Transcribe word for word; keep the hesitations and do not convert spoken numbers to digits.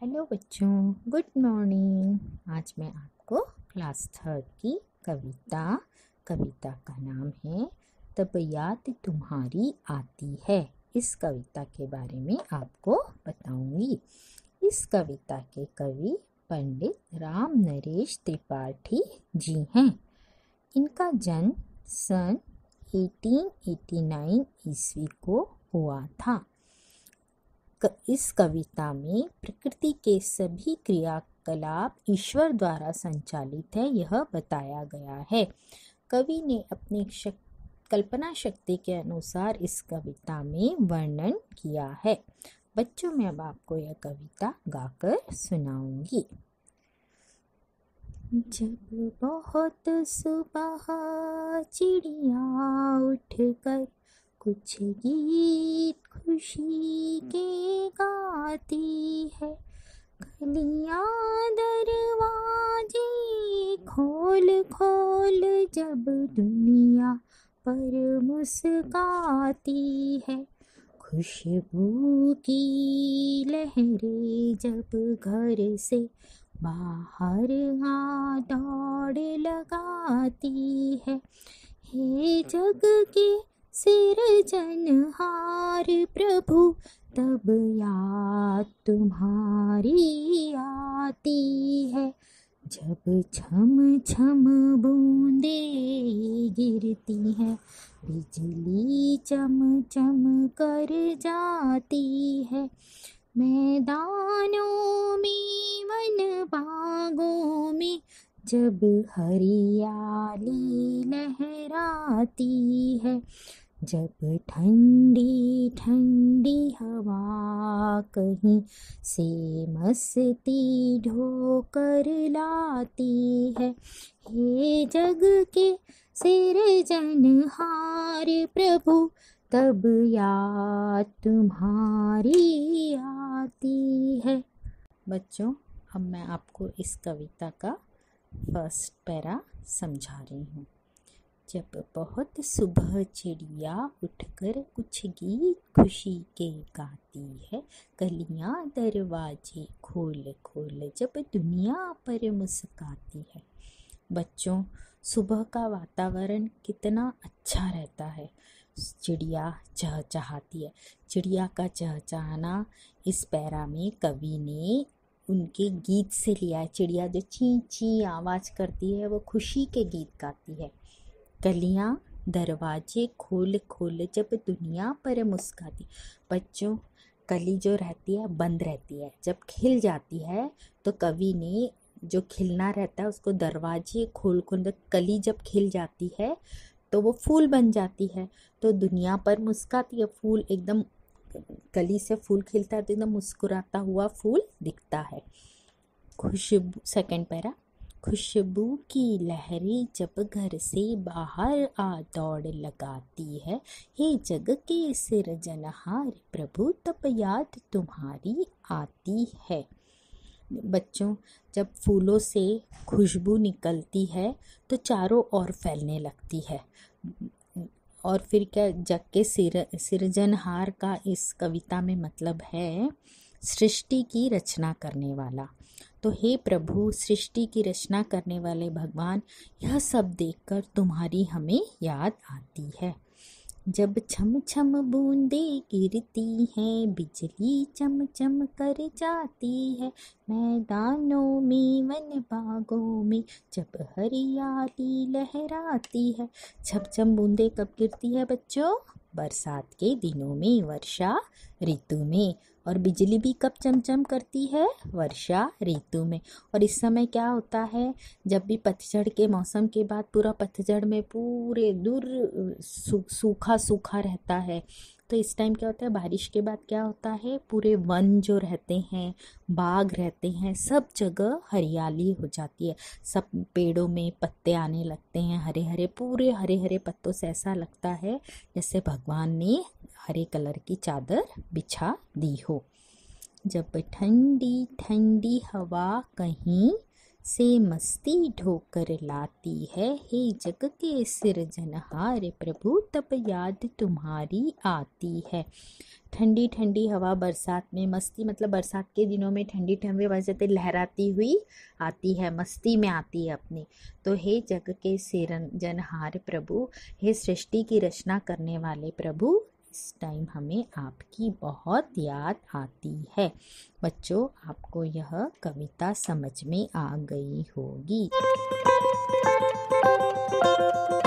Hello बच्चों, good morning. आज मैं आपको क्लास थर्ड की कविता कविता का नाम है तब याद तुम्हारी आती है। इस कविता के बारे में आपको बताऊंगी। इस कविता के कवि पंडित राम नरेश त्रिपाठी जी हैं। इनका जन्म सन अठारह सौ नवासी ईस्वी को हुआ था। इस कविता में प्रकृति के सभी क्रियाकलाप ईश्वर द्वारा संचालित है, यह बताया गया है। कवि ने अपनी शक, कल्पना शक्ति के अनुसार इस कविता में वर्णन किया है। बच्चों, मैं अब आपको यह कविता गाकर सुनाऊंगी। जब बहुत सुबह चिड़िया उठकर कुछ गीत खुशी के गाती है, कलियां दरवाजे खोल खोल जब दुनिया पर मुस्काती है, खुशबू की लहरें जब घर से बाहर आ दौड़ लगाती है, हे जग के सिरजनहार प्रभु तब याद तुम्हारी आती है, जब छम छम बूंदे गिरती है, बिजली चम चम कर जाती है, मैदानों में वन बागों में जब हरियाली लहराती है, जब ठंडी ठंडी हवा कहीं से मस्ती ढोकर लाती है, हे जग के सिरजनहार प्रभु तब याद तुम्हारी आती है। बच्चों, अब मैं आपको इस कविता का फर्स्ट पैरा समझा रही हूँ। जब बहुत सुबह चिड़िया उठकर कुछ गीत खुशी के गाती है, कलियां दरवाजे खोल खोल जब दुनिया पर मुस्काती है। बच्चों, सुबह का वातावरण कितना अच्छा रहता है। चिड़िया चहचहाती है। चिड़िया का चहचहाना इस पैरा में कवि ने उनके गीत से लिया है। चिड़िया जो ची ची आवाज़ करती है वो खुशी के गीत गाती है। कलियां दरवाजे खोल खोल जब दुनिया पर मुस्काती। बच्चों, कली जो रहती है बंद रहती है, जब खिल जाती है तो कवि ने जो खिलना रहता है उसको दरवाजे खोल खोल, कली जब खिल जाती है तो वो फूल बन जाती है, तो दुनिया पर मुस्काती है। फूल एकदम, कली से फूल खिलता है तो एकदम मुस्कुराता हुआ फूल दिखता है। खुशबू, सेकंड पैरा, खुशबू की लहरें जब घर से बाहर आ दौड़ लगाती है, हे जग के सिरजनहार प्रभु तब याद तुम्हारी आती है। बच्चों, जब फूलों से खुशबू निकलती है तो चारों ओर फैलने लगती है। और फिर क्या, जग के सिर सिरजनहार का इस कविता में मतलब है सृष्टि की रचना करने वाला। तो हे प्रभु, सृष्टि की रचना करने वाले भगवान, यह सब देखकर तुम्हारी हमें याद आती है। जब छम छम बूंदे गिरती हैं, बिजली चम चम कर जाती है, मैदानों में वन बागों में जब हरियाली लहराती है। छम छम बूंदे कब गिरती है बच्चों? बरसात के दिनों में, वर्षा ऋतु में। और बिजली भी कब चमचम करती है? वर्षा ऋतु में। और इस समय क्या होता है, जब भी पतझड़ के मौसम के बाद पूरा पतझड़ में पूरे दूर सू, सूखा सूखा रहता है, तो इस टाइम क्या होता है, बारिश के बाद क्या होता है, पूरे वन जो रहते हैं, बाग रहते हैं, सब जगह हरियाली हो जाती है। सब पेड़ों में पत्ते आने लगते हैं, हरे हरे, पूरे हरे हरे पत्तों से ऐसा लगता है जैसे भगवान ने हरे कलर की चादर बिछा दी हो। जब ठंडी ठंडी हवा कहीं से मस्ती ढोकर लाती है। हे जग के सिरजनहार प्रभु तब याद तुम्हारी आती है। ठंडी ठंडी हवा बरसात में, मस्ती मतलब बरसात के दिनों में ठंडी ठंडी हवा लहराती हुई आती है, मस्ती में आती है अपनी। तो हे जग के सिरजनहार प्रभु, हे सृष्टि की रचना करने वाले प्रभु, इस टाइम हमें आपकी बहुत याद आती है। बच्चों, आपको यह कविता समझ में आ गई होगी।